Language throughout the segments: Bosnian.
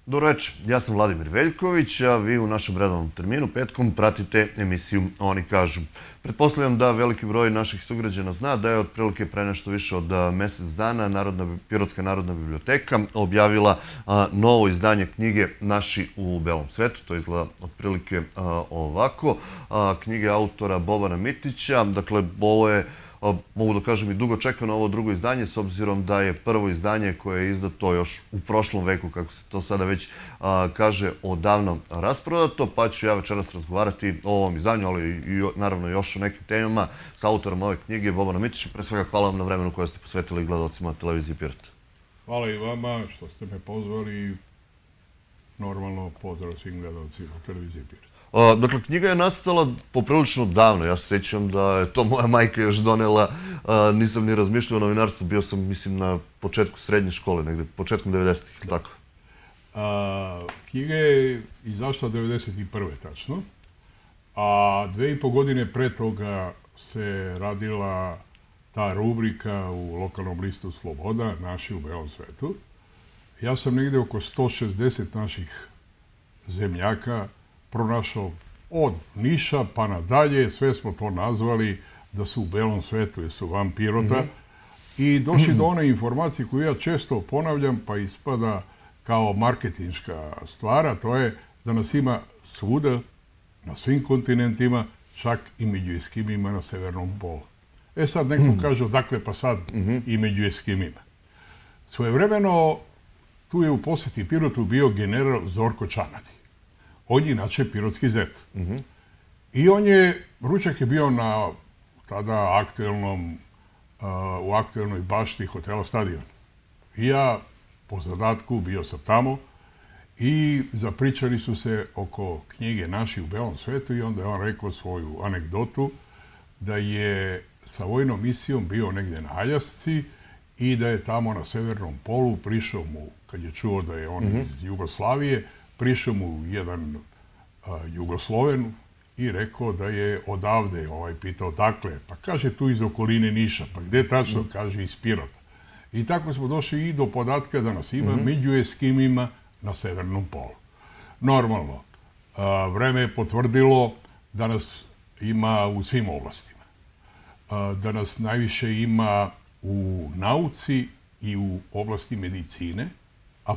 Dobro večer, ja sam Vladimir Veljković, a vi u našem redovnom terminu petkom pratite emisiju Oni kažu. Pretpostavljam da veliki broj naših sugrađana zna da je otprilike pre nešto više od mesec dana Pirotska narodna biblioteka objavila novo izdanje knjige Naši u belom svetu. To izgleda otprilike ovako. Knjige autora Bobana Mitića. Dakle, ovo je, mogu da kažem, i dugo čekano ovo drugo izdanje, s obzirom da je prvo izdanje koje je izdato još u prošlom veku, kako se to sada već kaže, odavno rasprodato, pa ću ja večeras razgovarati o ovom izdanju, ali i naravno još o nekim temama sa autorom ove knjige, Bobana Mitića. Pre svega hvala vam na vremenu koje ste posvetili gledalcima televizije Pirot. Hvala i vama što ste me pozvali. Normalno pozdrav svim gledalcima televizije Pirot. Dakle, knjiga je nastala poprilično davno. Ja se sjećam da je to moja majka još donela. Nisam ni razmišljao o novinarstvu. Bio sam, mislim, na početku srednje škole, negde, početkom 90-ih, tako? Knjiga je izašla 91. tačno. A 2,5 godine pre toga se radila ta rubrika u lokalnom listu Sloboda, Naši u belom svetu. Ja sam negde oko 160 naših zemljaka pronašao od Niša pa nadalje, sve smo to nazvali da su u belom svetu, jer su van Pirota. I došli do one informacije koju ja često ponavljam, pa ispada kao marketinška stvar, a to je da nas ima svuda, na svim kontinentima, čak i među Eskimima na severnom polu. E sad neko kaže, odakle pa sad i među Eskimima. Svojevremeno, tu je u poseti Pirotu bio general Zorko Čanadi. On je inače pirotski zet. I ručak je bio na tada u aktuelnoj bašti hotela Stadion. I ja po zadatku bio sam tamo i zapričali su se oko knjige Naši u belom svetu i onda je on rekao svoju anegdotu da je sa vojnom misijom bio negdje na Aljasci i da je tamo na severnom polu prišao mu, kad je čuo da je on iz Jugoslavije, prišao mu jedan Jugosloven i rekao da je odavde, pitao dakle, pa kaže tu iz okoline Niša, pa gde tačno, kaže iz Pirota. I tako smo došli i do podatka da nas ima među Eskimima na severnom polu. Normalno, vreme je potvrdilo da nas ima u svim oblastima. Da nas najviše ima u nauci i u oblasti medicine, a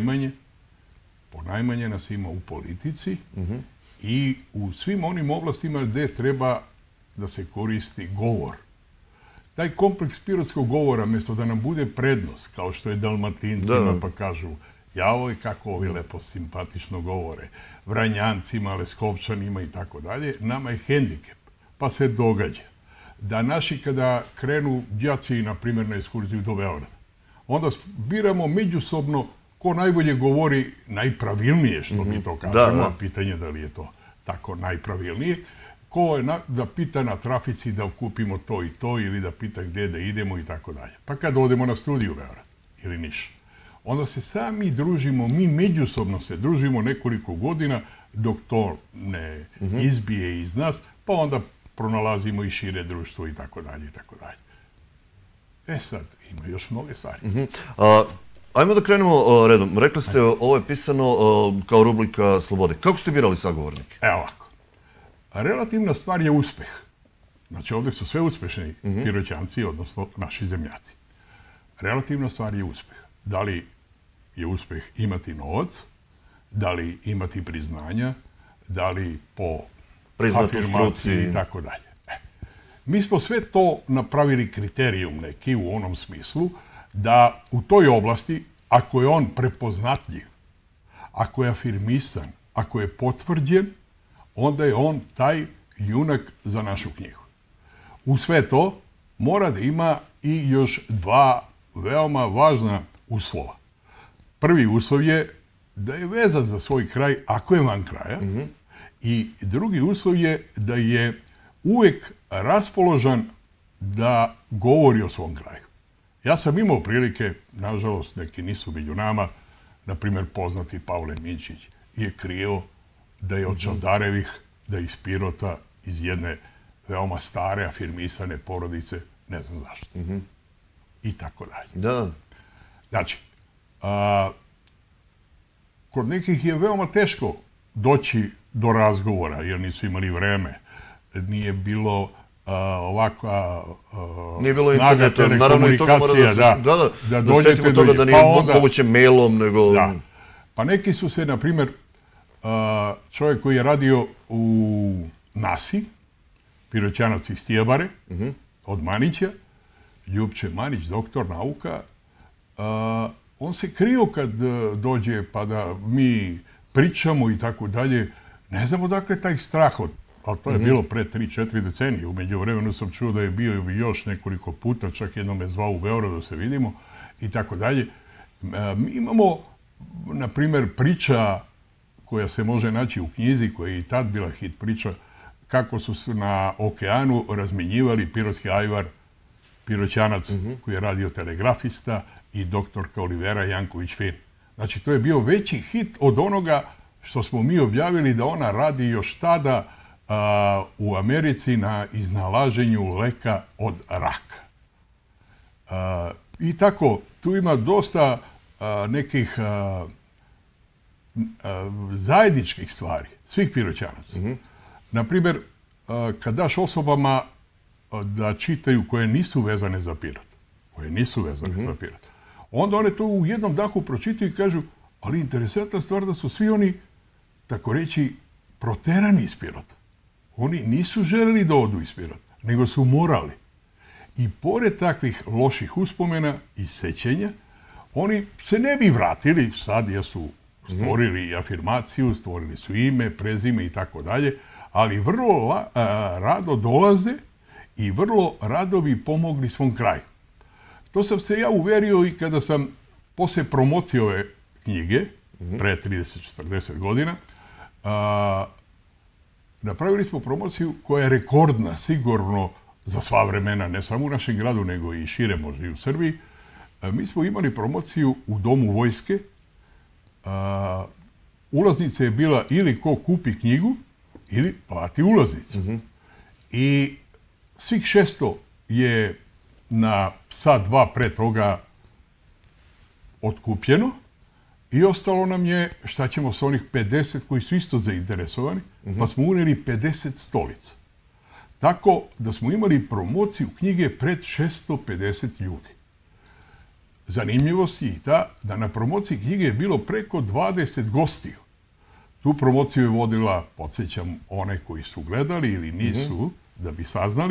ponajmanje nas ima u politici i u svim onim oblastima gde treba da se koristi govor. Taj kompleks pirotskog govora, mjesto da nam bude prednost, kao što je Dalmatincima, pa kažu, javoj kako ovi lepo simpatično govore, Vranjancima, Leskovčanima i tako dalje, nama je hendikep. Pa se događa da naši kada krenu đaci, na primjer, na ekskurziju do Beograda, onda biramo međusobno ko najbolje govori najpravilnije, što mi to kažemo, a pitanje da li je to tako najpravilnije, ko je da pita na trafici da kupimo to i to ili da pita gdje da idemo i tako dalje. Pa kad odemo na studiju u Beograd ili Niš, onda se sami družimo, mi međusobno se družimo nekoliko godina dok to ne izbije iz nas, pa onda pronalazimo i šire društvo i tako dalje i tako dalje. E sad, ima još mnoge stvari. Ajmo da krenemo redom. Rekli ste, ovo je pisano kao rubrika Slobode. Kako ste birali sagovornike? Evo ovako. Relativna stvar je uspeh. Znači, ovdje su sve uspešni Piroćanci, odnosno naši zemljaci. Relativna stvar je uspeh. Da li je uspeh imati novac, da li imati priznanja, da li po afirmaciji i tako dalje. Mi smo sve to napravili kriterijum neki u onom smislu da u toj oblasti, ako je on prepoznatljiv, ako je afirmisan, ako je potvrđen, onda je on taj junak za našu knjigu. U sve to mora da ima i još dva veoma važna uslova. Prvi uslov je da je vezan za svoj kraj, ako je van kraja, i drugi uslov je da je uvek raspoložen da govori o svom kraju. Ja sam imao prilike, nažalost, neki nisu među nama, na primjer poznati Pavle Minčić je krio da je od Čavdarevih, da je iz Pirota, iz jedne veoma stare, afirmisane porodice, ne znam zašto. I tako dalje. Da. Znači, kod nekih je veoma teško doći do razgovora, jer nisu imali vreme. Nije bilo ovakva nije bilo snaga interneta, naravno i toga mora da setimo toga da nije moguće mailom, nego... Da. Pa neki su se, na primjer, čovjek koji je radio u NASA-i, Piroćanac iz Tijabare, od Manića, Ljupče Manić, doktor nauka, on se krio kad dođe pa da mi pričamo i tako dalje. Ne znam odakle taj strah od, ali to je bilo pre 3-4 decenije. U međuvremenu sam čuo da je bio još nekoliko puta, čak jednom me zvao u Beogradu da se vidimo i tako dalje. Mi imamo, na primjer, priča koja se može naći u knjizi, koja je i tad bila hit priča, kako su na okeanu razmenjivali pirotski ajvar, Piroćanac, koji je radio telegrafista, i doktorka Olivera Janković-Fin. Znači, to je bio veći hit od onoga što smo mi objavili da ona radi još tada u Americi na iznalaženju leka od raka. I tako, tu ima dosta nekih zajedničkih stvari, svih Piroćanaca. Naprimjer, kad daš osobama da čitaju koje nisu vezane za Pirot, onda one to u jednom dahu pročitaju i kažu, ali interesantna stvar da su svi oni, tako reći, proterani iz Pirota. Oni nisu želeli da odu iz Pirota, nego su morali. I pored takvih loših uspomena i sećenja, oni se ne bi vratili, sad jer su stvorili afirmaciju, stvorili su ime, prezime i tako dalje, ali vrlo rado dolaze i vrlo rado bi pomogli svom kraju. To sam se ja uverio i kada sam posle promocije ove knjige, pre 30-40 godina, napravili smo promociju koja je rekordna, sigurno za sva vremena, ne samo u našem gradu, nego i šire možda i u Srbiji. Mi smo imali promociju u Domu vojske. Ulaznica je bila ili ko kupi knjigu, ili plati ulaznicu. I svih 600 je na sat, dva pre toga otkupljeno i ostalo nam je šta ćemo sa onih 50 koji su isto zainteresovani, pa smo uneli 50 stolica. Tako da smo imali promociju knjige pred 650 ljudi. Zanimljivost je i ta da na promociji knjige je bilo preko 20 gostiju. Tu promociju je vodila, podsjećam, one koji su gledali ili nisu, da bi saznali,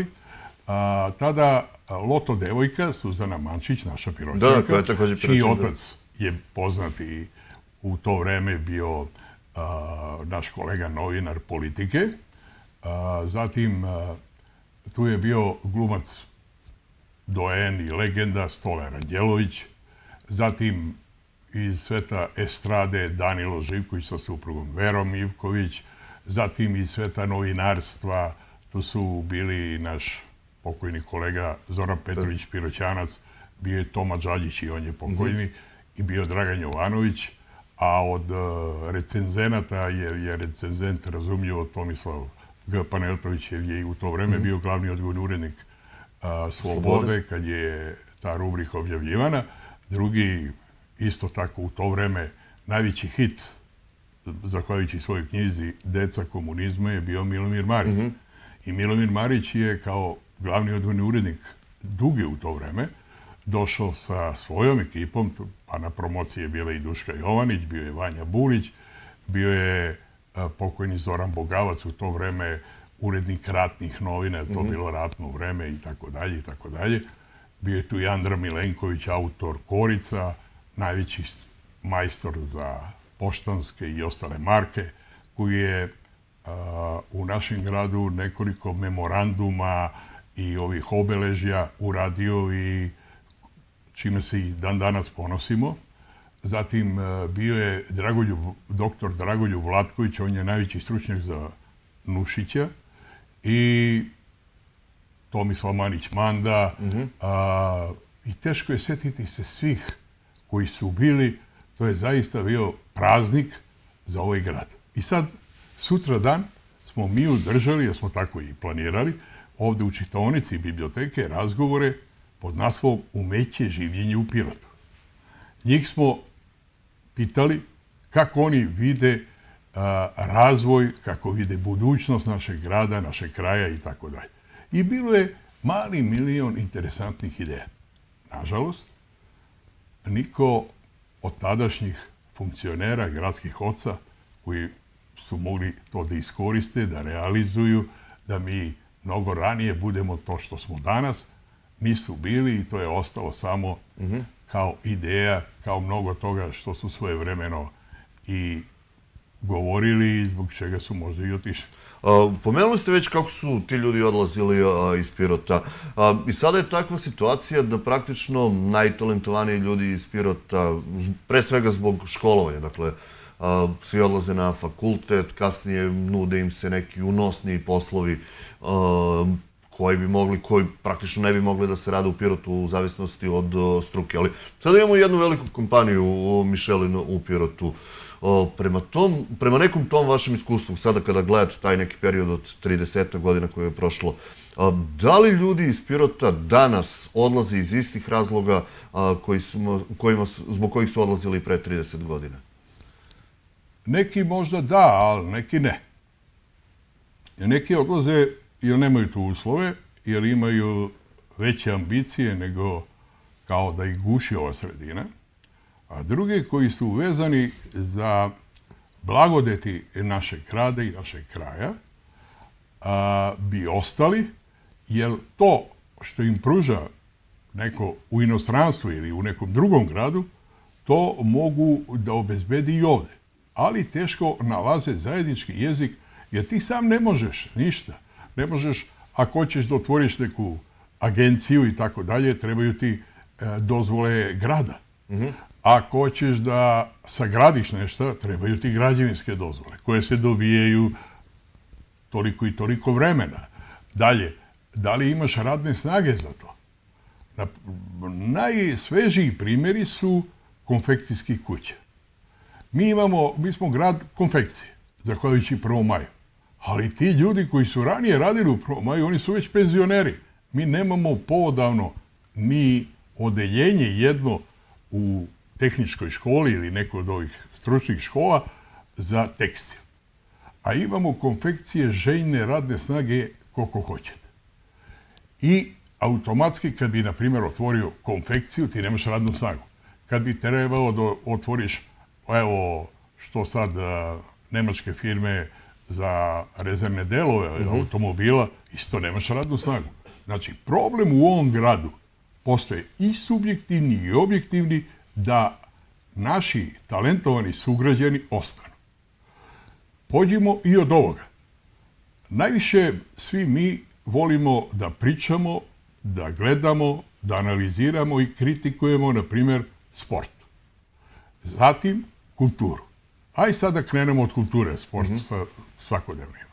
tada Loto devojka, Suzana Mančić, naša Piroćanka, čiji otac je poznat i u to vreme bio naš kolega novinar politike. Zatim, tu je bio glumac doen i legenda Stolar Anđelović. Zatim, iz sveta estrade Danilo Živković sa suprugom Verom Ivković. Zatim, iz sveta novinarstva, tu su bili naš pokojni kolega Zoran Petrović Piroćanac, bio je Toma Đaljić i on je pokojni, i bio Dragan Jovanović, a od recenzenata, jer je recenzent razumljivo Tomislav G. Panajtović, jer je u to vreme bio glavni odgovorni urednik Slobode, kad je ta rubrika objavljivana. Drugi, isto tako u to vreme, najveći hit, zahvaljujući svojoj knjizi Deca komunizma, je bio Milomir Marić. I Milomir Marić je kao glavni odgovorni urednik Duge u to vreme došao sa svojom ekipom, pa na promociji je bila i Duška Jovanić, bio je Vanja Bulić, bio je pokojni Zoran Bogavac, u to vreme urednik ratnih novina, to bilo ratno vreme i tako dalje i tako dalje. Bio je tu i Andra Milenković, autor Korica, najveći majstor za poštanske i ostale marke, koji je u našem gradu nekoliko memoranduma i ovih obeležja uradio i čime se i dan danas ponosimo. Zatim bio je doktor Dragoljub Vlatković, on je najveći stručnjak za Nušića, i Tomislav Manić-Manda. I teško je setiti se svih koji su bili. To je zaista bio praznik za ovaj grad. I sad, sutra dan smo mi održali, jer smo tako i planirali, ovde u čitaonici biblioteke razgovore pod naslovom Umeće življenja u Pirotu. Njih smo pitali kako oni vide razvoj, kako vide budućnost našeg grada, našeg kraja i tako dalje. I bilo je mali milion interesantnih ideja. Nažalost, niko od tadašnjih funkcionera, gradskih oca, koji su mogli to da iskoriste, da realizuju, da mi mnogo ranije budemo to što smo danas, nisu bili i to je ostalo samo kao ideja, kao mnogo toga što su svojevremeno i govorili i zbog čega su možda i otišli. Pomenuli ste već kako su ti ljudi odlazili iz Pirota. I sada je takva situacija da praktično najtalentovaniji ljudi iz Pirota, pre svega zbog školovanja, dakle, svi odlaze na fakultet, kasnije nude im se neki unosniji poslovi koji praktično ne bi mogli da se rade u Pirotu u zavisnosti od struke. Ali sada imamo jednu veliku kompaniju Michelin u Pirotu. Prema nekom tom vašem iskustvu, sada kada gledate taj neki period od 30 godina koje je prošlo, da li ljudi iz Pirota danas odlaze iz istih razloga zbog kojih su odlazili pre 30 godina? Neki možda da, ali neki ne. Neki odlaze jer nemaju tu uslove, jer imaju veće ambicije nego kao da ih guši ova sredina, a drugi koji su vezani za blagodeti našeg grada i našeg kraja bi ostali, jer to što im pruža neko u inostranstvu ili u nekom drugom gradu, to mogu da obezbedi i ovde. Ali teško nalaze zajednički jezik, jer ti sam ne možeš ništa. Ne možeš, ako hoćeš da otvoriš neku agenciju i tako dalje, trebaju ti dozvole grada. Ako hoćeš da sagradiš nešto, trebaju ti građevinske dozvole, koje se dobijaju toliko i toliko vremena. Dalje, da li imaš radne snage za to? Najsvežiji primjeri su konfekcijskih kuća. Mi smo grad konfekcije, zahvaljujući 1. maju. Ali ti ljudi koji su ranije radili u 1. maju, oni su već penzioneri. Mi nemamo poodavno ni odeljenje jedno u tehničkoj školi ili nekoj od ovih stručnih škola za tekstil. A imamo konfekcije željne radne snage koliko hoćete. I automatski kad bi, na primjer, otvorio konfekciju, ti nemaš radnu snagu. Kad bi trebalo da otvoriš, evo, što sad nemačke firme za rezervne delove automobila, isto nemaš radnu snagu. Znači, problem u ovom gradu postoje i subjektivni i objektivni da naši talentovani sugrađani ostanu. Pođimo i od ovoga. Najviše svi mi volimo da pričamo, da gledamo, da analiziramo i kritikujemo, na primjer, sport. Zatim, kulturu. Aj sad da krenemo od kulture, sport svakodnevno ima.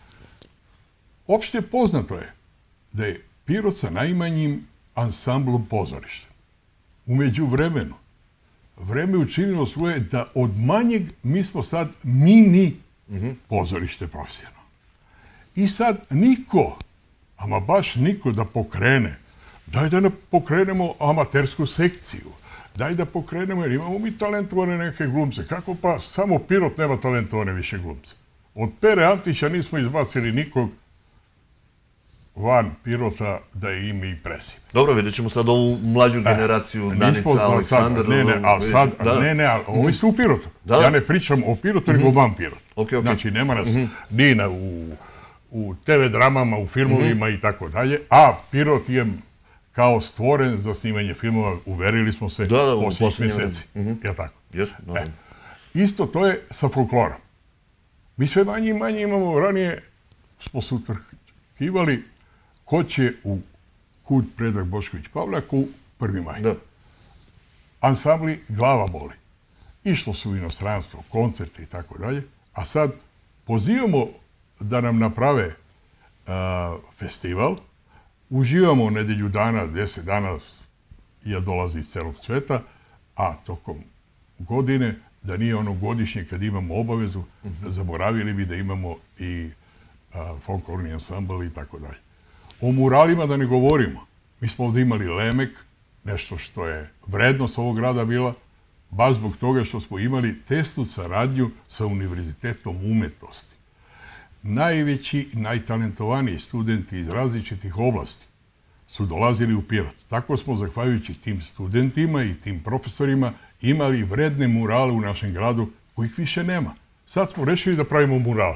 Opšte poznato je da je Pirot sa najmanjim ansamblom pozorišta. Umeđu vremenu, vreme učinilo svoje da od manjeg mi smo sad mini pozorište profesionalno. I sad niko, ama baš niko da pokrene, daj da pokrenemo amatersku sekciju, daj da pokrenemo, jer imamo mi talentovane neke glumce. Kako pa samo Pirot nema talentovane više glumce? Od Pere Antića nismo izbacili nikog van Pirota da je ime i prezime. Dobro, vidjet ćemo sad ovu mlađu generaciju, Danica, Aleksandar. Ne, ali ovi su u Pirotu. Ja ne pričam o Pirotu, nego van Pirotu. Znači, nema nas ni u TV dramama, u filmovima i tako dalje, a Pirot je kao stvoren za snimanje filmova, uverili smo se posljednjih mjeseci. Je li tako? Isto to je sa folklorom. Mi sve manje i manje imamo, ranije smo se utvrkivali ko će u Kud Predrag Bošković Pavljak u 1. maj. Ansambli glava boli. Išlo su u inostranstvo, koncerte i tako dalje, a sad pozivamo da nam naprave festival, uživamo nedelju dana, 10 dana dolazi iz celog sveta, a tokom godine, da nije ono godišnje kad imamo obavezu, zaboravili bi da imamo i folklorni ansambl i tako dalje. O muralima da ne govorimo. Mi smo ovdje imali Lemek, nešto što je vrednost ovog grada bila, baš zbog toga što smo imali tesnu saradnju sa Univerzitetom umetnosti. Najveći i najtalentovaniji studenti iz različitih oblasti su dolazili u Pirot. Tako smo, zahvaljujući tim studentima i tim profesorima, imali vredne murale u našem gradu kojih više nema. Sad smo rešili da pravimo murale.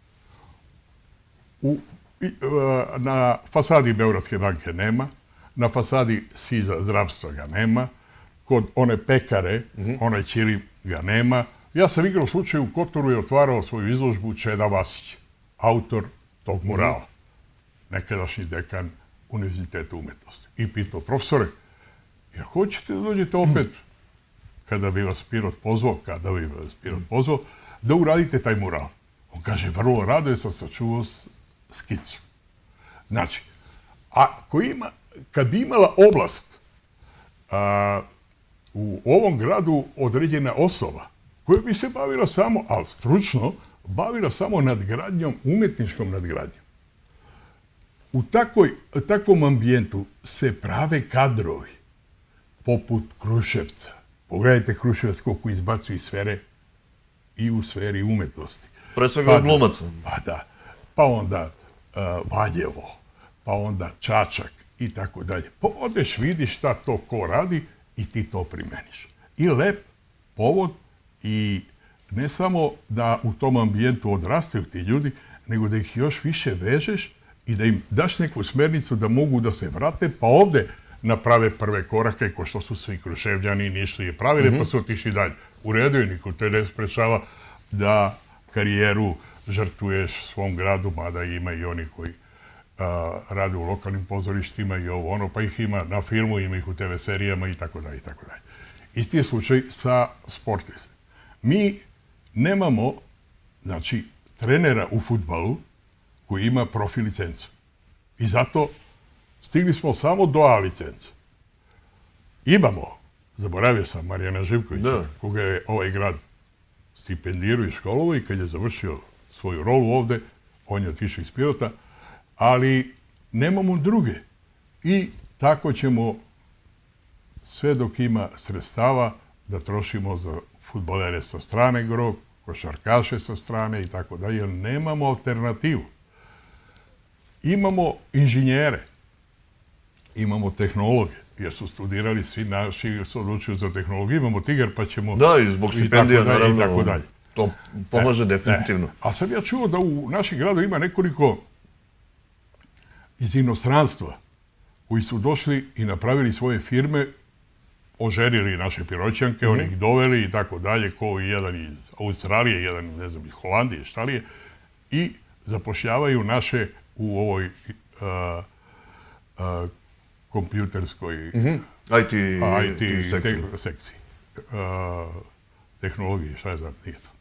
Na fasadi Beogradske banke nema, na fasadi SIZ-a zdravstva ga nema, kod one pekare, onaj Ćiri ga nema. Ja sam igrao slučaj u Kotoru i otvarao svoju izložbu Čeda Vasić, autor tog murala, nekadašnji dekan Univerziteta umetnosti. I pitao, profesore, jer hoćete da dođete opet, kada bi vas Pirot pozvao, da uradite taj mural? On kaže, vrlo rado, sam sačuvao skicu. Znači, kad bi imala oblast u ovom gradu određena osoba koja bi se bavila samo, ali stručno, bavila samo nadgradnjom, umetničkom nadgradnjom. U takvom ambijentu se prave kadrovi, poput Kruševca. Pogledajte Kruševac koliko izbacuju iz sfere i u sferi umetnosti. Pre svega od glumaca. Pa da. Pa onda Valjevo, pa onda Čačak i tako dalje. Pa odeš, vidiš šta to ko radi i ti to primeniš. I lep povod i ne samo da u tom ambijentu odrastaju ti ljudi, nego da ih još više vežeš i da im daš neku smernicu da mogu da se vrate, pa ovde naprave prve korake, ko što su svi Kruševljani nišli i pravili, pa su otišli dalje. U redu je, niko te ne sprečava da karijeru žrtvuješ svom gradu, mada ima i oni koji rade u lokalnim pozorištima i ovo ono, pa ih ima na filmu, ima ih u TV serijama i tako dalje, i tako dalje. Isti je slučaj sa sportistima. Mi nemamo, znači, trenera u fudbalu koji ima profi licencu. I zato stigli smo samo do A licenca. Imamo, zaboravio sam Marijana Živkovića, koga je ovaj grad stipendirao i školovao i kad je završio svoju rolu ovde, on je otišao iz Pirota, ali nemamo druge. I tako ćemo, sve dok ima sredstava, da trošimo za fudbalere sa strane grog, košarkaše sa strane i tako dalje, jer nemamo alternativu. Imamo inženjere, imamo tehnologe, jer su studirali svi naši, su odlučili za tehnologiju, imamo Tigar, pa ćemo... Da, i zbog stipendija, naravno, i tako dalje. To pomaže definitivno. A sam ja čuo da u našem gradu ima nekoliko iz inostranstva koji su došli i napravili svoje firme, oženili naše Piroćanke, oni ih doveli i tako dalje, kao i jedan iz Australije, jedan, ne znam, iz Holandije, šta li je, i zapošljavaju naše u ovoj kompjuterskoj IT sekciji. Tehnologiji, šta je znam, nije to.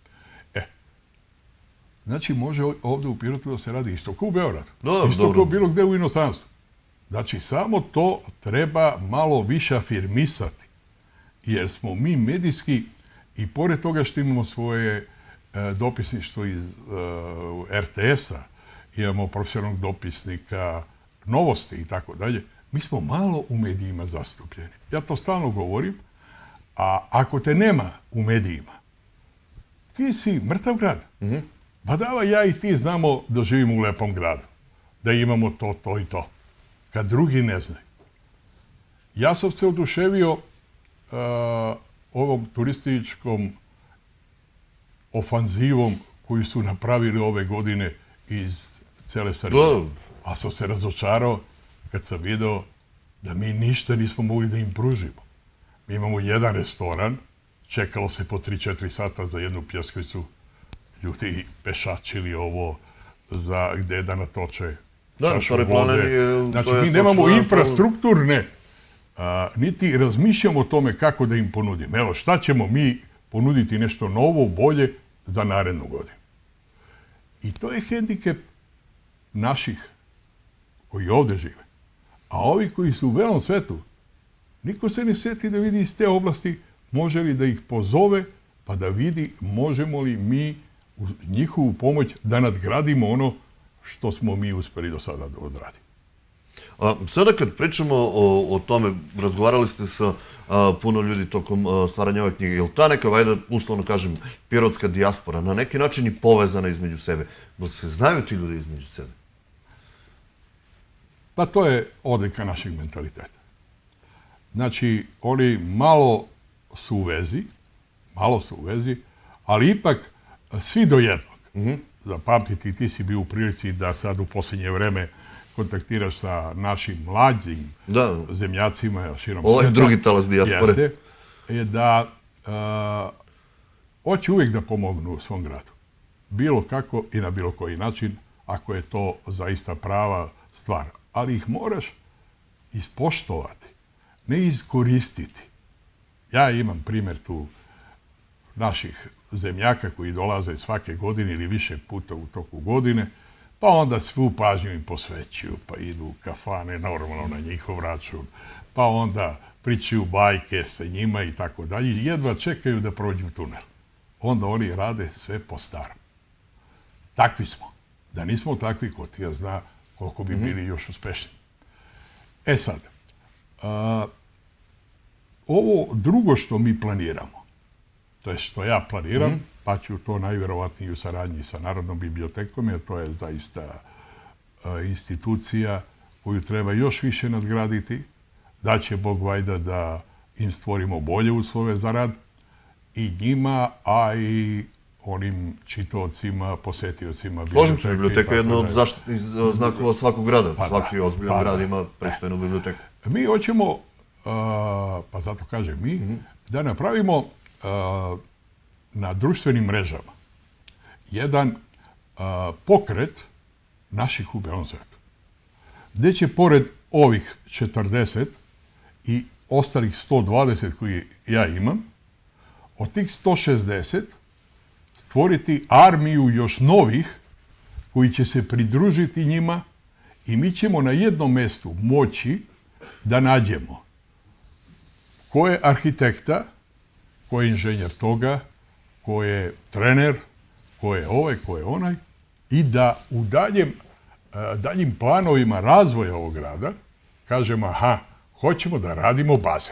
Znači, može ovde u Pirotu da se radi isto kao u Beogradu. Isto kao bilo gde u inostranstvu. Znači, samo to treba malo više afirmisati. Jer smo mi medijski, i pored toga što imamo svoje dopisništvo iz RTS-a, imamo profesionalnog dopisnika Novosti i tako dalje, mi smo malo u medijima zastupljeni. Ja to stalno govorim, a ako te nema u medijima, ti si mrtav grad. Pa dava, ja i ti znamo da živimo u lepom gradu, da imamo to, to i to, kad drugi ne znaju. Ja sam se oduševio ovom turističkom ofanzivom koju su napravili ove godine iz cele Srbije. A sam se razočarao kad sam video da mi ništa nismo mogli da im pružimo. Mi imamo jedan restoran, čekalo se po 3-4 sata za jednu pljeskavicu, ljudi pešačili ovo za gde da natoče čašu vode. Znači, mi nemamo infrastrukturne, niti razmišljamo o tome kako da im ponudimo. Evo, šta ćemo mi ponuditi nešto novo, bolje za narednu godinu. I to je hendikep naših koji ovde žive. A ovi koji su u belom svetu, niko se ne sjeti da vidi iz te oblasti, može li da ih pozove, pa da vidi možemo li mi u njihovu pomoć da nadgradimo ono što smo mi uspeli do sada da odradimo. Sada kad pričamo o tome, razgovarali ste sa puno ljudi tokom stvaranja ove knjige, je li ta neka, vajda, uslovno kažem, pirotska dijaspora na neki način i povezana između sebe? Da se znaju ti ljudi između sebe? Pa to je odlika našeg mentaliteta. Znači, oni malo su u vezi, ali ipak svi do jednog. Zapamtiti, ti si bio u prilici da sad u posljednje vreme kontaktiraš sa našim mlađim zemljacima širom sveta. Ovo je drugi talas dijaspore. Je da hoće uvijek da pomognu u svom gradu. Bilo kako i na bilo koji način, ako je to zaista prava stvar. Ali ih moraš ispoštovati, ne iskoristiti. Ja imam primjer tu naših zemljaka koji dolaze svake godine ili više puta u toku godine, pa onda svu pažnju im posvećuju, pa idu u kafane, normalno na njihov račun, pa onda pričaju bajke sa njima i tako dalje. Jedva čekaju da prođu tunel. Onda oni rade sve po starom. Takvi smo. Da nismo takvi, ko ti ja zna koliko bi bili još uspešni. E sad, ovo drugo što mi planiramo, to je što ja planiram, pa ću to najvjerovatnije u saradnji sa Narodnom bibliotekom, jer to je zaista institucija koju treba još više nadgraditi, da će Bog vajda da im stvorimo bolje uslove za rad i njima, a i onim čitaocima, posetiocima biblioteke. Biblioteka je jedna od zaštitnih znakova svakog grada. Svaki ozbiljan grad ima pristojnu biblioteku. Mi hoćemo, pa zato kažem mi, da napravimo na društvenim mrežama jedan pokret naših u belom svetu. Gde će pored ovih 40 i ostalih 120 koji ja imam, od tih 160 stvoriti armiju još novih koji će se pridružiti njima i mi ćemo na jednom mjestu moći da nađemo ko je arhitekta, ko je inženjer toga, ko je trener, ko je ovaj, ko je onaj i da u daljim planovima razvoja ovog grada kažemo, aha, hoćemo da radimo bazen.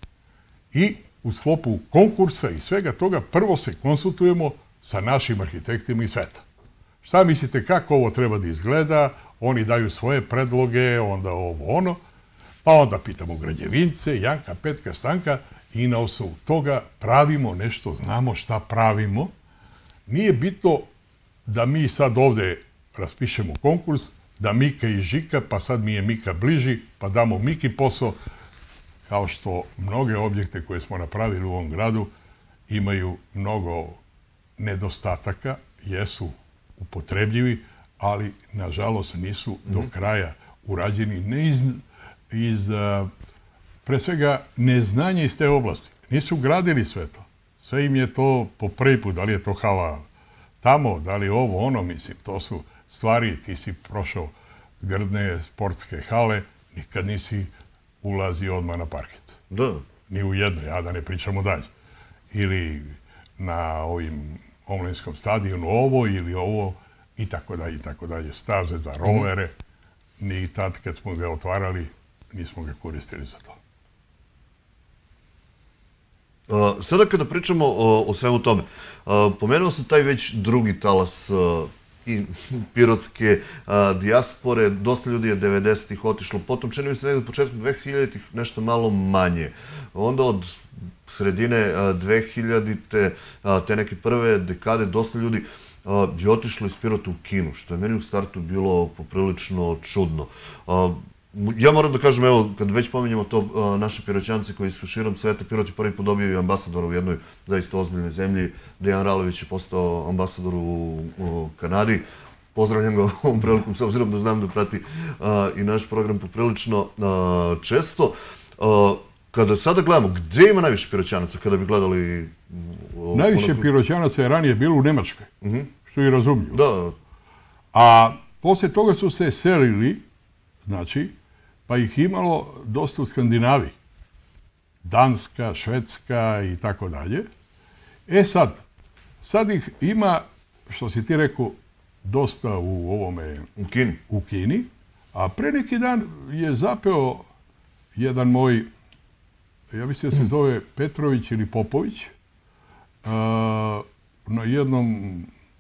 I u sklopu konkursa i svega toga prvo se konsultujemo sa našim arhitektima iz sveta. Šta mislite kako ovo treba da izgleda? Oni daju svoje predloge, onda ovo ono, pa onda pitamo građevince, Janka, Petka, Stanka i na osnovu toga pravimo nešto, znamo šta pravimo. Nije bitno da mi sad ovde raspišemo konkurs, da Mika i Žika, pa sad mi je Mika bliži, pa damo Miki posao, kao što mnoge objekte koje smo napravili u ovom gradu imaju mnogo nedostataka, jesu upotrebljivi, ali nažalost nisu do kraja urađeni, ne iz pre svega neznanje iz te oblasti. Nisu gradili sve to. Sve im je to po prvi put, da li je to hala tamo, da li je ovo ono, mislim, to su stvari, ti si prošao grdne sportske hale, nikad nisi ulazio odmah na parket. Da. Ni u jednoj, a da ne pričamo dalje. Ili na ovim omladinskom stadionu ovo ili ovo i tako dalje, i tako dalje. Staze za rolere, ni tad kad smo ga otvarali, nismo ga koristili za to. Sada kada pričamo o svemu tome, pomenuo sam taj već drugi talas i pirotske dijaspore. Dosta ljudi je 90-ih otišlo, potom čini mi se negdje početkom 2000-ih nešto malo manje. Onda od sredine 2000-te, te neke prve dekade, dosta ljudi je otišlo iz Pirota u Kinu, što je meni u startu bilo poprilično čudno. Ja moram da kažem, evo, kad već pominjamo to, naši piroćanci koji su širom sveta, Pirot je prvi put dobio i ambasadora u jednoj zaista ozbiljnoj zemlji. Dejan Ralović je postao ambasador u Kanadi. Pozdravljam ga ovom prilikom, s obzirom da znam da prati i naš program poprilično često. Kada sada gledamo, gdje ima najviše piroćanaca kada bi gledali... Najviše piroćanaca je ranije bilo u Nemačkoj, što je razumljivo. Da. A poslije toga su se selili, znači, pa ih imalo dosta u Skandinaviji. Danska, Švedska i tako dalje. E sad ih ima, što si ti rekao, dosta u ovome... U Kini. U Kini, A pre neki dan je zapeo jedan moj, ja mislim da se zove Petrović ili Popović, na jednom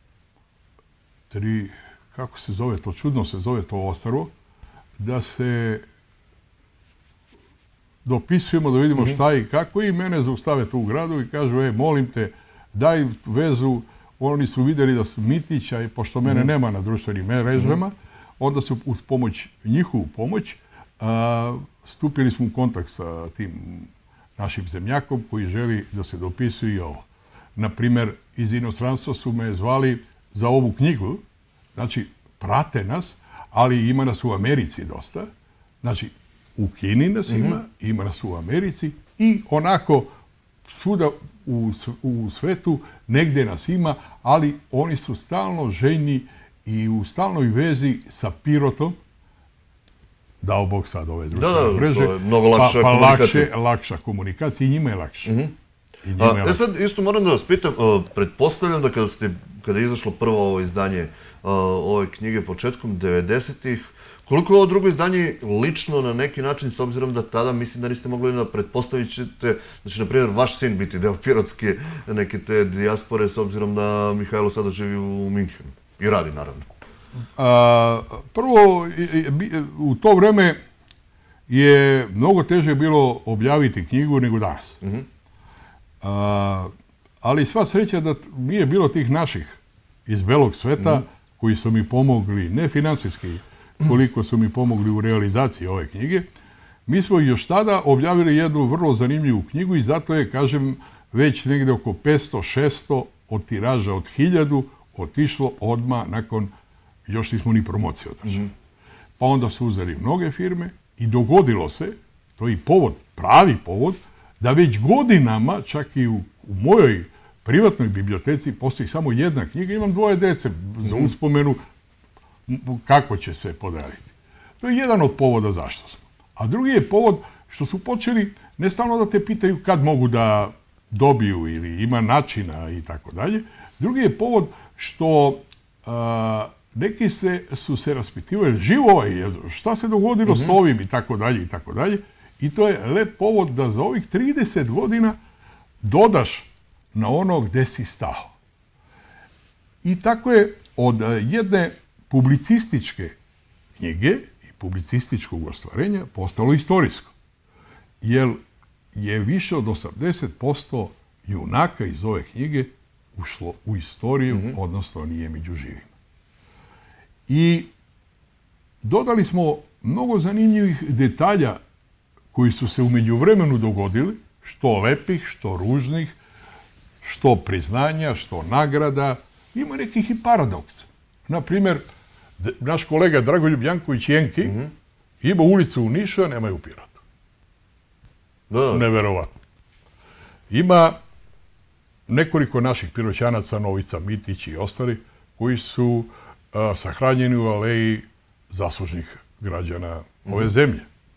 kako se zove to, čudno se zove to ostrvo, da se dopisujemo da vidimo šta je i kako, i mene zaustave tu u gradu i kažu, molim te, daj vezu. Oni su vidjeli da su Mitića, i pošto mene nema na društvenim mrežama, onda su uz njihovu pomoć, stupili smo u kontakt sa tim našim zemljakom koji želi da se dopisuje i ovo. Naprimjer, iz inostranstva su me zvali za ovu knjigu, znači prate nas, ali ima nas u Americi dosta, znači u Kini nas ima nas u Americi i onako svuda u svetu negdje nas ima, ali oni su stalno željni i u stalnoj vezi sa Pirotom, dao Bog sad ove društvene mreže, to je mnogo lakša komunikacija. Lakša komunikacija i njima je lakše. Sad isto moram da vas pitam, pretpostavljam da kada je izašlo prvo ovo izdanje ove knjige početkom 90-ih, koliko je ovo drugo izdanje lično na neki način, s obzirom da tada mislim da niste mogli da pretpostavit ćete, znači, na primjer, vaš sin biti deo pirotske neke te dijaspore, s obzirom da Mihajlo sada živi u Minhenu i radi, naravno. Prvo, u to vreme je mnogo teže bilo objaviti knjigu nego danas. Ali sva sreća da nije bilo tih naših iz belog sveta koji su mi pomogli, ne financijski, koliko su mi pomogli u realizaciji ove knjige. Mi smo još tada objavili jednu vrlo zanimljivu knjigu i zato je, kažem, već negdje oko 500-600 od tiraža od 1000 otišlo odmah nakon, još nismo ni promociju održali. Pa onda su uzeli mnoge firme i dogodilo se, to je i povod, pravi povod, da već godinama, čak i u mojoj privatnoj biblioteci, postoji samo jedna knjiga, imam 2 dece za uspomenu kako će se podariti. To je jedan od povoda zašto smo. A drugi je povod što su počeli ne stalno da te pitaju kad mogu da dobiju ili ima načina i tako dalje. Drugi je povod što neki su se raspitivali živo šta se dogodilo s ovim i tako dalje i tako dalje. I to je lep povod da za ovih 30 godina dodaš na ono gde si stao. I tako je od jedne publicističke knjige i publicističkog ostvarenja postalo istorijsko. Jer je više od 80% junaka iz ove knjige ušlo u istoriju, odnosno nije među živima. I dodali smo mnogo zanimljivih detalja koji su se u međuvremenu dogodili, što lepih, što ružnih, što priznanja, što nagrada. Ima nekih i paradoksa. Naprimjer, naš kolega Dragoljub Janković Jenki ima ulicu u Nišu, a nema je u Pirotu. Neverovatno. Ima nekoliko naših Piroćanaca, Novica Mitić i ostali, koji su sahranjeni u aleji zaslužnih građana ove zemlje.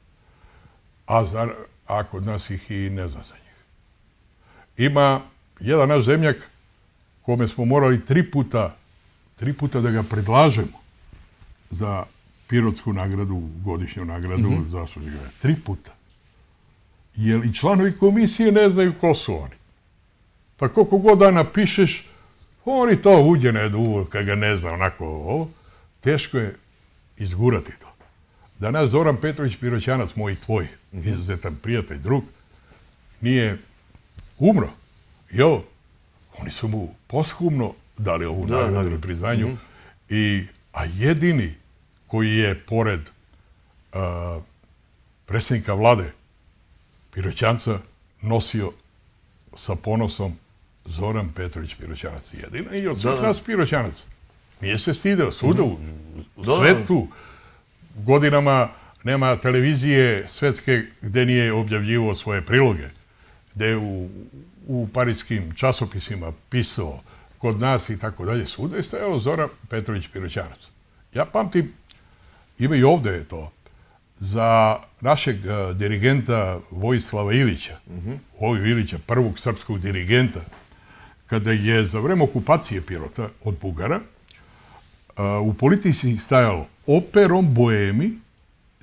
A kod nas ih i ne zna za njih. Ima jedan naš zemljak kome smo morali 3 puta da ga predlažemo za Pirotsku nagradu, godišnju nagradu zaslužnih građana. 3 puta. Jer i članovi komisije ne znaju ko su oni. Pa koliko god da napišeš, oni to uđe na jednu kad ga ne zna onako ovo, teško je izgurati to. Danas Zoran Petrović Piroćanac, moj i tvoj, izuzetan prijatelj, drug, nije umro. I ovo, oni su mu posthumno dali ovu nagradu i priznanju. A jedini koji je pored predsjednika vlade Piroćanca nosio sa ponosom Zoran Petrović Piroćanac. Jedina i od svih nas Piroćanaca. Nije se stideo svuda u svetu. Godinama nema televizije svetske gde nije objavljivo svoje priloge, gde je u parijskim časopisima pisao kod nas i tako dalje. Svuda je stajalo Zoran Petrović Piroćanac. Ja pamtim, ima i ovde to, za našeg dirigenta Vojislava Ilića, Voju Ilića, prvog srpskog dirigenta, kada je za vreme okupacije Pirota od Bugara u politici stajalo operom boemi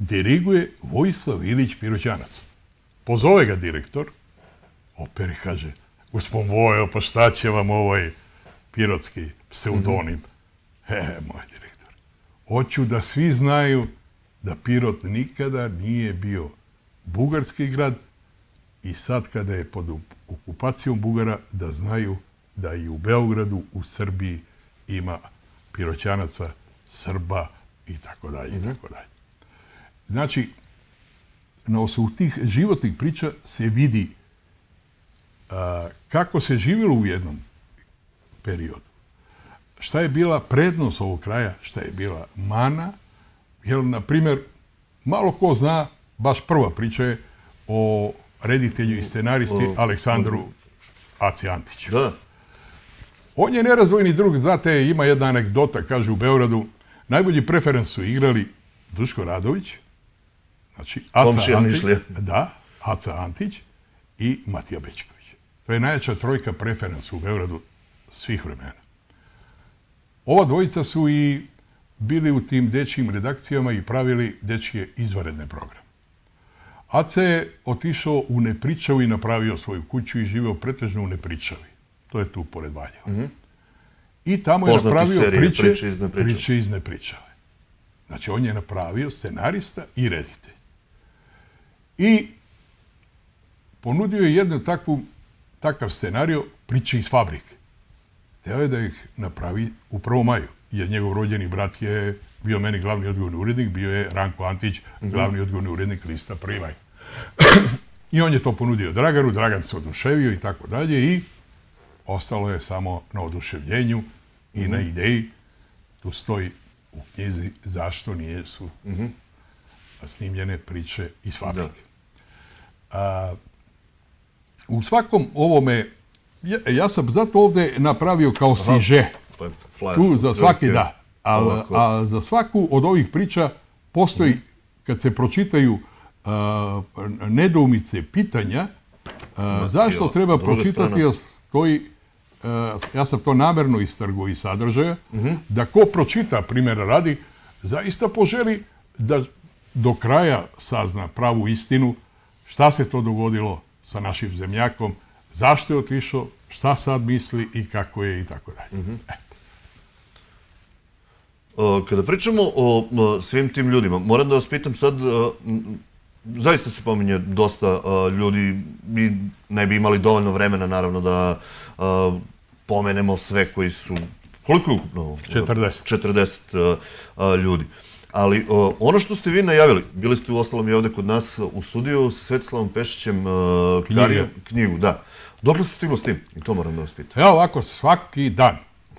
diriguje Vojislav Ilić Piroćanac. Pozove ga direktor opere, kaže, gospod Vojo, pa šta će vam ovaj pirotski pseudonim? Moj direktor, hoću da svi znaju da Pirot nikada nije bio bugarski grad i sad kada je pod okupacijom Bugara, da znaju da i u Beogradu, u Srbiji ima Piroćanaca, Srba i tako dalje, i tako dalje. Znači, na osnovu tih životnih priča se vidi kako se živjelo u jednom periodu. Šta je bila prednost ovog kraja, šta je bila mana, jer, na primjer, malo ko zna, baš prva priča je o reditelju i scenaristi Aleksandru Aci Antiću. Da. On je nerazdvojni drug, znate, ima jedna anegdota, kaže u Beogradu, najbolji preferens su igrali Duško Radović, znači Aca Antić i Matija Bećković. To je najjača trojka preferensa u Beogradu svih vremena. Ova dvojica su i bili u tim dečijim redakcijama i pravili dečije izvanredne programe. Aca je otišao u Nepričavu i napravio svoju kuću i živeo pretežno u Nepričavi. To je tu pored Valjeva. I tamo je napravio priče iz Nepričave. Znači, on je napravio scenarista i reditelj. I ponudio je jednu takav scenario, Priče iz fabrike. Teo je da ih napravi u 1. maju, jer njegov rođeni brat je bio meni glavni odgovorni urednik, bio je Ranko Antić, glavni odgovorni urednik lista 1. maj. I on je to ponudio Dragaru, Dragan se oduševio i tako dalje i ostalo je samo na oduševljenju i na ideji. Tu stoji u knjizi zašto nisu snimljene priče iz fabrike. U svakom ovome, ja sam zato ovdje napravio kao siže. Tu za svaki da. A za svaku od ovih priča postoji, kad se pročitaju nedoumice, pitanja, zašto treba pročitati, stoji, ja sam to namjerno istrgao iz sadržaja, da ko pročita, primjera radi, zaista poželi da do kraja sazna pravu istinu, šta se to dogodilo sa našim zemljakom, zašto je otišao, šta sad misli i kako je i tako dalje. Kada pričamo o svim tim ljudima, moram da vas pitam sad, zaista se pominje dosta ljudi, mi ne bi imali dovoljno vremena, naravno, da pomenemo sve koji su, koliko je ukupno? 40 ljudi. Ali ono što ste vi najavili, bili ste u ostalom i ovde kod nas u studiju sa Svetislavom Pešićem knjigu, da. Dokle ste stiglo s tim? I to moram da vas pitam. Evo ovako, svaki dan.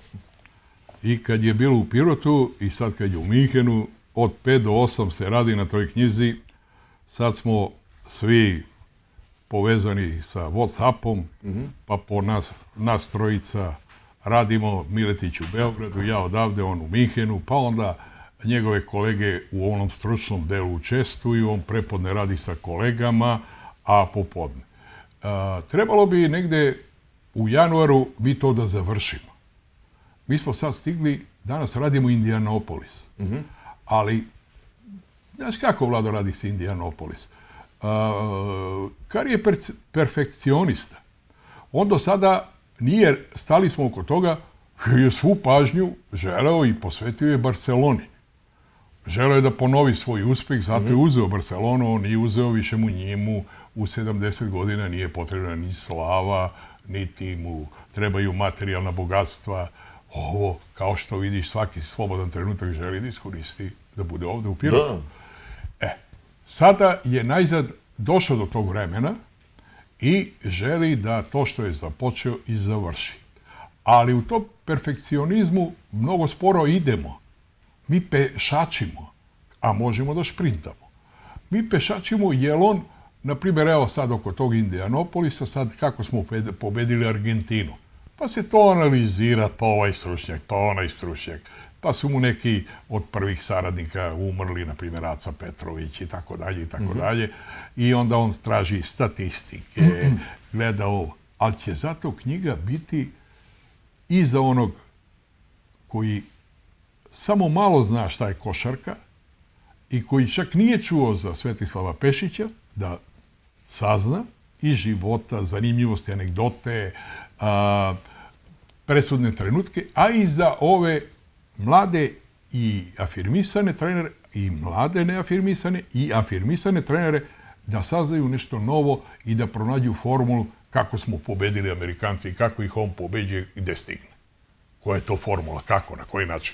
I kad je bilo u Pirotu i sad kad je u Minhenu, od 5 do 8 se radi na toj knjizi. Sad smo svi povezani sa Whatsappom, pa po nas trojica radimo, Miletić u Beogradu, ja odavde, on u Minhenu, pa onda njegove kolege u onom stručnom delu učestvuju, on prepodne radi sa kolegama, a popodne. Trebalo bi negde u januaru mi to da završimo. Mi smo sad stigli, danas radimo Indianapolis. Ali, znaš kako Vlado radi sa Indianapolis? Kar je perfekcionista. On do sada nije, stali smo oko toga, je svu pažnju želeo i posvetio je Barceloni. Želeo je da ponovi svoj uspeh, zato je uzeo Barcelonu, on nije uzeo više mu njemu, u 70 godina nije potrebna ni slava, niti mu trebaju materijalna bogatstva. Ovo, kao što vidiš, svaki slobodan trenutak želi da iskoristi da bude ovde u Pirotu. Sada je najzad došao do tog vremena i želi da to što je započeo i završi. Ali u tom perfekcionizmu mnogo sporo idemo. Mi pešačimo, a možemo da šprintamo. Mi pešačimo jer on, na primjer, evo sad oko tog Indianapolisa, sad kako smo pobedili Argentinu. Pa se to analizira, pa ovaj stručnjak, pa onaj stručnjak. Pa su mu neki od prvih saradnika umrli, na primjer Aca Petrović i tako dalje i tako dalje. I onda on traži statistike, gleda ovo. Ali će zato knjiga biti i za onog koji samo malo zna šta je košarka i koji čak nije čuo za Svetislava Pešića, da sazna iz života, zanimljivosti, anegdote, presudne trenutke, a i za ove mlade i afirmisane trenere, i mlade neafirmisane, i afirmisane trenere, da saznaju nešto novo i da pronađu formulu kako smo pobedili Amerikanci i kako ih on pobeđuje i gde stigne. Koja je to formula, kako, na koji način.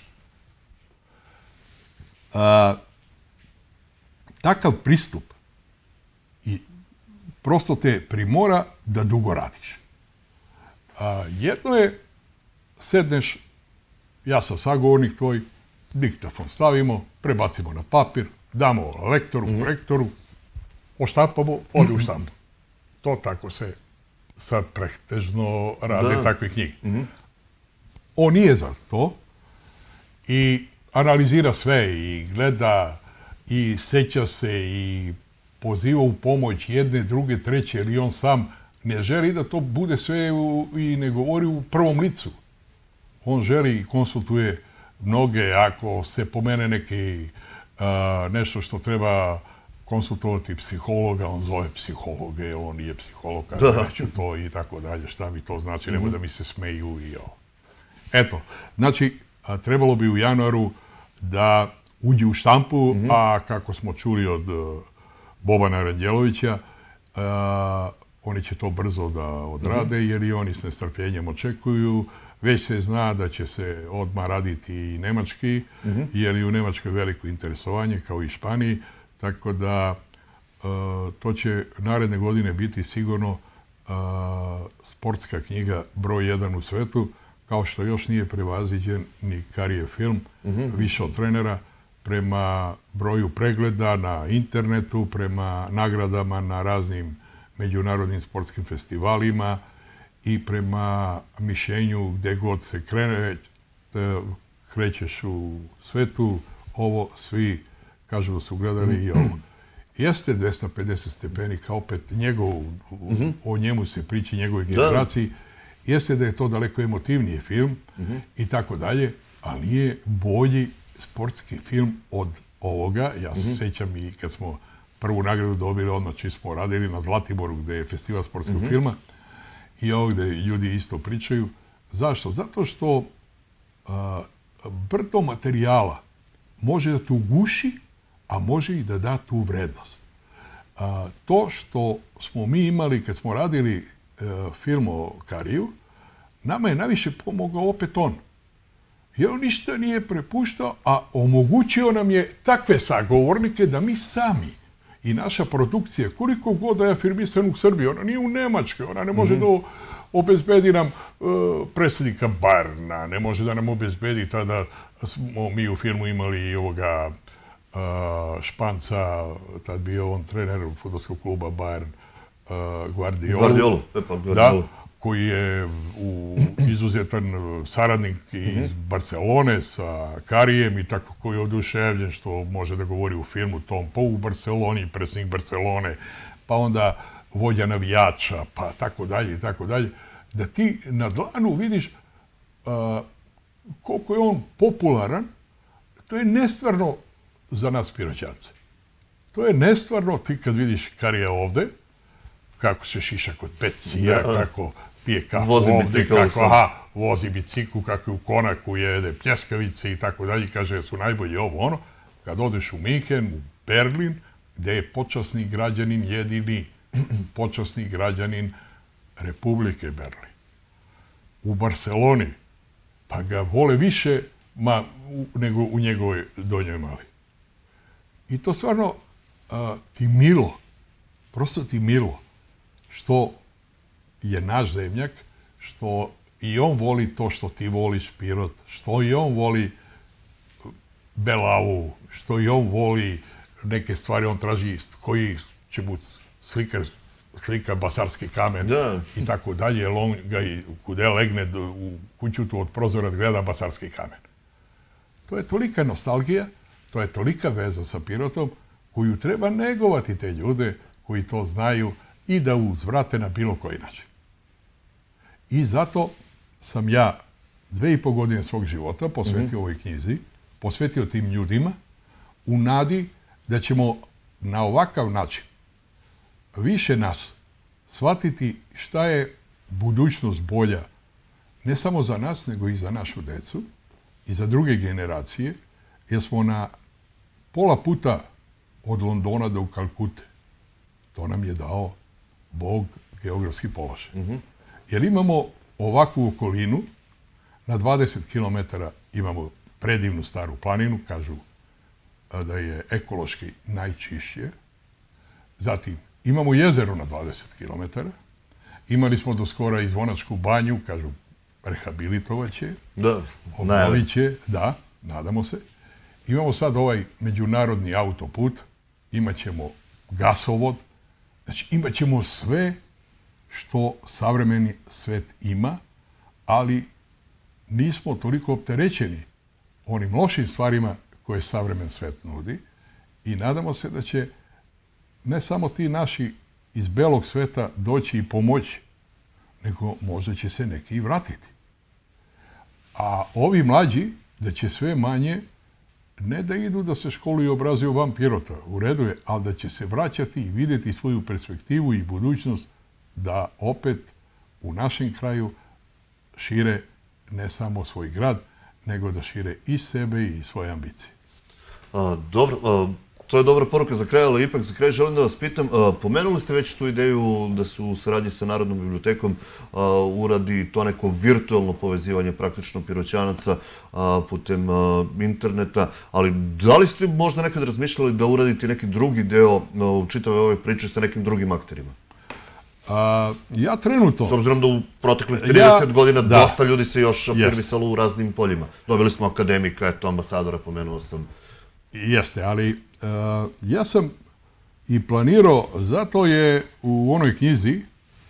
Takav pristup i prosto te primora da dugo radiš. Jedno je, sedneš, ja sam sagovornik tvoj, diktafon stavimo, prebacimo na papir, damo lektoru, korektoru, oštampamo, ode u štampu. To tako se sad pretežno rade takve knjige. On nije za to i analizira sve i gleda i seća se i poziva u pomoć jedne, druge, treće, jer i on sam ne želi da to bude sve i ne govori u prvom licu. On želi i konsultuje mnoge, ako se pomene neki nešto što treba konsultovati psihologa, on zove psihologa, jer on nije psiholog, neću to i tako dalje, šta mi to znači, nemoj da mi se smeju i ovo. Eto, znači, trebalo bi u januaru da uđe u štampu, a kako smo čuli od Bobana Ranđelovića, oni će to brzo da odrade, jer i oni s nestrpljenjem očekuju. Već se zna da će se odmah raditi i nemački, jer i u Nemačkoj veliko interesovanje, kao i Španiji, tako da to će naredne godine biti sigurno sportska knjiga broj 1 u svetu, kao što još nije prevaziđen ni Karijev film, više od trenera, prema broju pregleda na internetu, prema nagradama na raznim međunarodnim sportskim festivalima i prema mišljenju gde god se krećeš u svetu, ovo svi kažu da su gledali i ovo. Jeste 250 stepenika, opet o njemu se priči, njegovoj generaciji, jeste da je to daleko emotivniji film i tako dalje, ali nije bolji sportski film od ovoga. Ja se sećam i kad smo prvu nagradu dobili odmah čim smo radili na Zlatiboru, gde je festival sportskog filma, i ovdje ljudi isto pričaju. Zašto? Zato što brdo materijala može da te uguši, a može i da da tu vrednost. To što smo mi imali kad smo radili film o Kariju, nama je najviše pomogao opet on. Jer on ništa nije prepuštao, a omogućio nam je takve sagovornike da mi sami i naša produkcija, koliko god da je afirmisana u Srbiji, ona nije u Nemačkoj, ona ne može da obezbedi nam predsjednika Bayerna, ne može da nam obezbedi tada smo mi u filmu imali i ovoga Španca, tad bio on trener fudbalskog kluba Bayern, Guardiolu, koji je izuzetan saradnik iz Barcelone sa Karijem i tako, koji je oduševljen što može da govori u filmu tom, pa u Barceloni, predsjednik Barcelone, pa onda vođa navijača, pa tako dalje i tako dalje, da ti na dlanu vidiš koliko je on popularan. To je nestvarno za nas Piroćance. To je nestvarno, ti kad vidiš Karija ovde, kako se šiša kod Pecija, kako pije kafu ovde, kako vozi biciklu, kako je u Konaku jede pljeskavice i tako dalje, kaže da su najbolji ovo ono. Kad odeš u Minhen, u Berlin, gde je počasni građanin jedini, počasni građanin Republike Berlin. U Barceloni, pa ga vole više nego u njegovoj Donjoj Mali. I to stvarno ti milo, prosto ti milo, što je naš zemljak, što i on voli to što ti voliš Pirot, što i on voli Belavu, što i on voli neke stvari, on traži koji će mu slika Basarski kamen i tako dalje, jer on ga i kude legne u kućutu od prozora gleda Basarski kamen. To je tolika nostalgija, to je tolika veza sa Pirotom, koju treba negovati te ljude koji to znaju i da uzvrate na bilo koji način. I zato sam ja 2,5 godine svog života posvetio ovoj knjizi, posvetio tim ljudima, u nadi da ćemo na ovakav način više nas shvatiti šta je budućnost bolja, ne samo za nas, nego i za našu decu i za druge generacije, jer smo na pola puta od Londona do Kalkute. To nam je dao Bog geografski položaj. Jer imamo ovakvu okolinu, na 20 km imamo predivnu staru planinu, kažu da je ekološki najčišće. Zatim, imamo jezero na 20 km. Imali smo do skora i Zvonačku banju, kažu, rehabilitovat će, obnovit će, da, nadamo se. Imamo sad ovaj međunarodni autoput, imat ćemo gasovod, znači imat ćemo sve što savremeni svet ima, ali nismo toliko opterećeni onim lošim stvarima koje savremen svet nudi i nadamo se da će ne samo ti naši iz belog sveta doći i pomoći, nego možda će se neki i vratiti. A ovi mlađi, da će sve manje, ne da idu da se školuju i obrazuju van Pirota, u redu je, ali da će se vraćati i vidjeti svoju perspektivu i budućnost da opet u našem kraju šire ne samo svoj grad, nego da šire i sebe i svoje ambicije. Dobro, to je dobra poruka za kraj, ali ipak za kraj želim da vas pitam, pomenuli ste već tu ideju da su u saradnji sa Narodnom bibliotekom uradi to neko virtualno povezivanje praktično Piroćanaca putem interneta, ali da li ste možda nekad razmišljali da uradite neki drugi deo u čitave ove priče sa nekim drugim akterima? Ja trenutno... S obzirom da u proteklih 30 godina dosta ljudi se još afirmisalo u raznim poljima. Dobili smo akademika, eto, ambasadora, pomenuo sam. Jeste, ali ja sam i planirao, zato je u onoj knjizi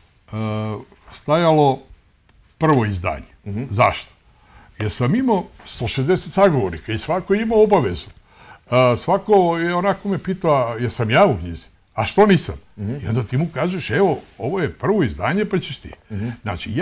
stajalo prvo izdanje. Zašto? Jer sam imao 160 sagovornika i svako je imao obavezu. Svako je onako me pitao, jesam ja u knjizi? A što nisam? I onda ti mu kažeš, evo, ovo je prvo izdanje, pa ćeš ti. Znači,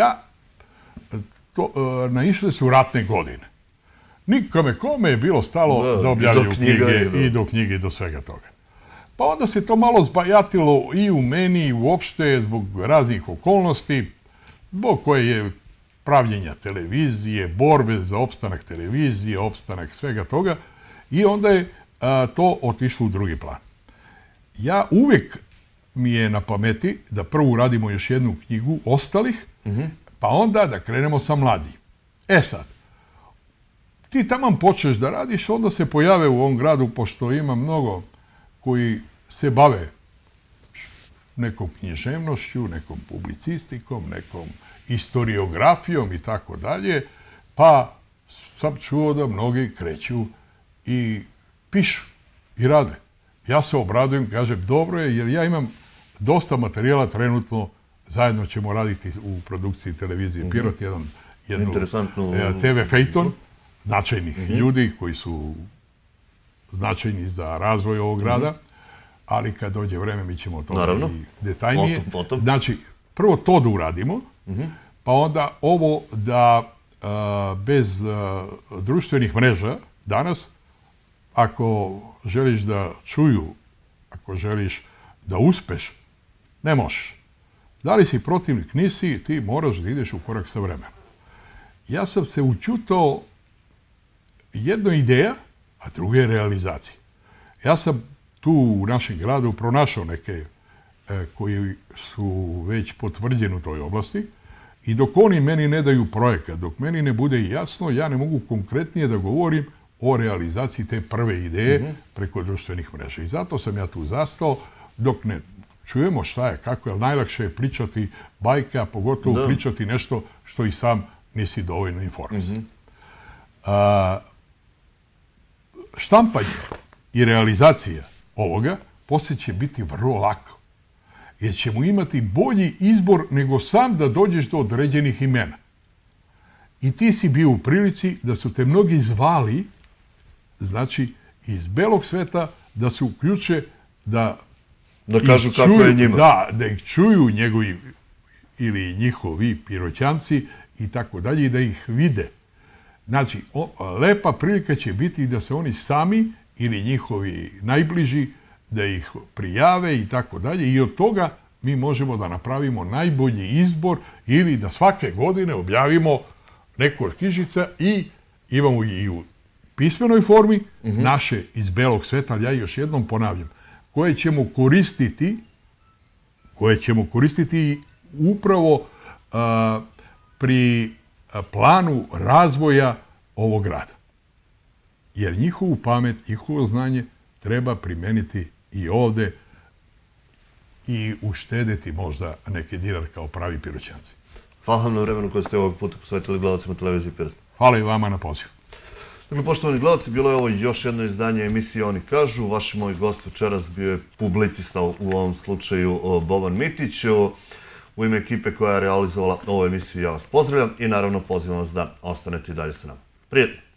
naišle su ratne godine. Nikome kome je bilo stalo da objavljaju knjige i do knjige i do svega toga. Pa onda se to malo zbajatilo i u meni i uopšte zbog raznih okolnosti, zbog koje je pravljenja televizije, borbe za opstanak televizije, opstanak svega toga i onda je to otišlo u drugi plan. Ja uvijek mi je na pameti da prvo uradimo još jednu knjigu ostalih, pa onda da krenemo sa mladim. E sad, ti taman počneš da radiš, onda se pojave u ovom gradu, pošto ima mnogo koji se bave nekom književnošću, nekom publicistikom, nekom historiografijom i tako dalje, pa sam čuo da mnogi kreću i pišu i rade. Ja se obradujem, kažem, dobro je, jer ja imam dosta materijala trenutno, zajedno ćemo raditi u produkciji televizije Pirot, jednu TV fejton, značajnih ljudi koji su značajni za razvoj ovog grada, ali kad dođe vreme mi ćemo to i detaljnije. Znači, prvo to da uradimo, pa onda ovo da bez društvenih mreža danas, ako želiš da čuju, ako želiš da uspeš, ne možeš. Da li si protivnik, nisi, ti moraš da ideš u korak sa vremenom. Ja sam se učutao jedna ideja, a druga je realizacija. Ja sam tu u našem gradu pronašao neke koji su već potvrđeni u toj oblasti i dok oni meni ne daju projekat, dok meni ne bude jasno, ja ne mogu konkretnije da govorim o realizaciji te prve ideje preko društvenih mreža. I zato sam ja tu zastao dok ne čujemo šta je, kako je, najlakše je pričati bajke, a pogotovo pričati nešto što i sam nisi dovoljno informisan. Štampanje i realizacija ovoga poslije će biti vrlo lako. Jer ćemo imati bolji izbor nego sam da dođeš do određenih imena. I ti si bio u prilici da su te mnogi zvali, znači iz belog sveta, da se uključe da kažu kako je njima. Da ih čuju njegovi ili njihovi Piroćanci i tako dalje i da ih vide. Znači, lepa prilika će biti da se oni sami ili njihovi najbliži, da ih prijave i tako dalje. I od toga mi možemo da napravimo najbolji izbor ili da svake godine objavimo neku od knjižica i imamo i u pismenoj formi naše iz belog sveta, ali ja još jednom ponavljam, koje ćemo koristiti upravo pri planu razvoja ovog grada. Jer njihovu pamet, njihovo znanje treba primeniti i ovde i uštedeti možda neki dinar kao pravi Piroćanci. Hvala vam na vremenu koje ste ovog puta posvetili gledalcima televizije Pirot. Hvala i vama na pozivu. Dakle, poštovani gledalci, bilo je ovo još jedno izdanje emisije Oni kažu. Vaš moj gost večeras bio je publicista, u ovom slučaju Boban Mitić. U ime ekipe koja je realizovala ovu emisiju ja vas pozdravljam i naravno pozivam vas da ostanete i dalje sa nama. Prijetno!